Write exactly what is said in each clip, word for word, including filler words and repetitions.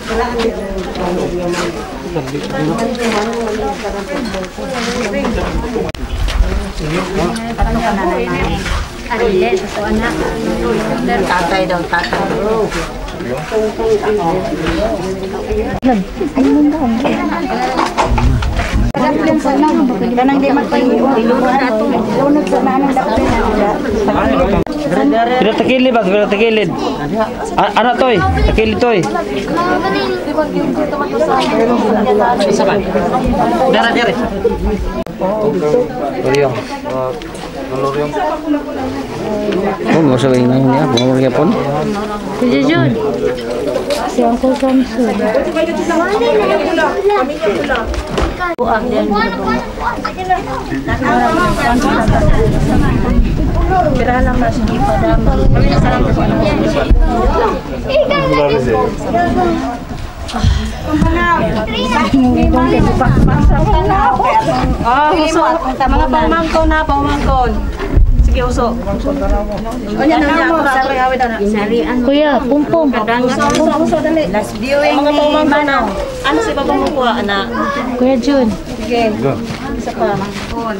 Adile, sa anak. Tatay daw, tatay. Ay, mo daw. Kanang di magpahingo, iluhan ato. Lunod sa nanang dapat. Pero takilid ba? Pero takilid. Ano toy? Takilid toy. Sabay. Dara dere. Loryong. Loryong. Oh, mo sa ina niya, mo rin pon. Jujun. Si Uncle Samson. Buang din. Kira lang na sige padam. Kami na sarang ko ano. Ah, uso. Mga pamangkon na, pamangkon. Sige, uso. Onya na mo sa awit na. Kuya, pumpong. Uso, uso dali. Last viewing ni Mano. Ano si babang mo kuha anak? Kuya Jun. Sige. Isa pa. Pamangkon.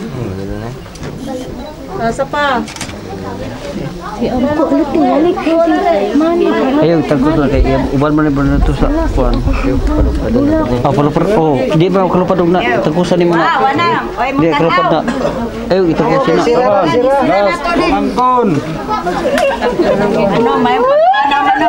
Isa pa. Si Amko ulit tinalik ko mani. Ayun, tagkos lang kay uban man na to sa kuan. Ah, palupad. Oh, di ba kalupad na tagkusan ni mga. Ah, wana. Oy, mo Di kalupad na. Ayun, ito kay sina. Pamangkon. Ano, may ano ano.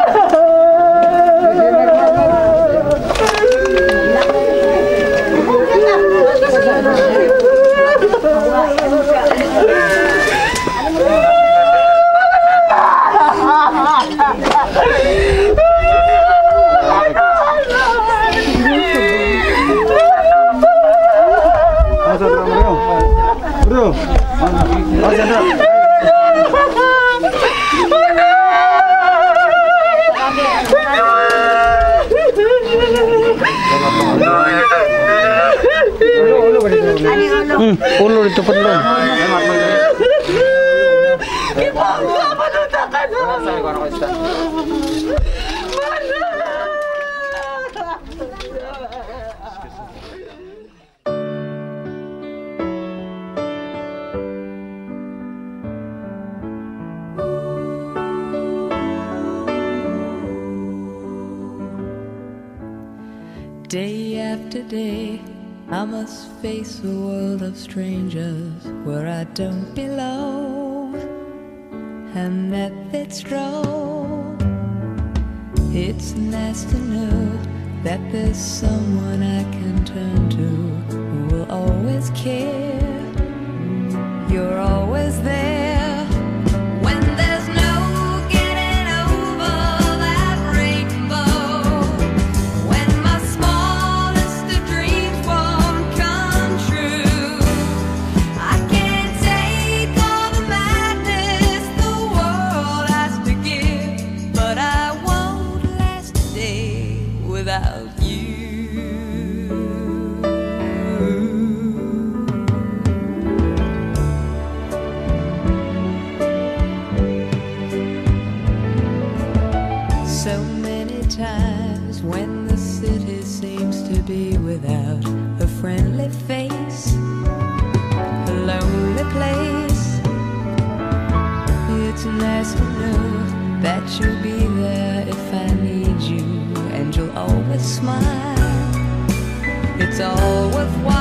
Bro. Bro. Hmm, ulo dito pa lang. Day after day, I must face a world of strangers where I don't belong, and that it's wrong. It's nice to know that there's someone I can turn to who will always care. You're always there. So many times when the city seems to be without a friendly face, a lonely place, it's nice to know that you'll be there if I need you, and you'll always smile. It's all worthwhile.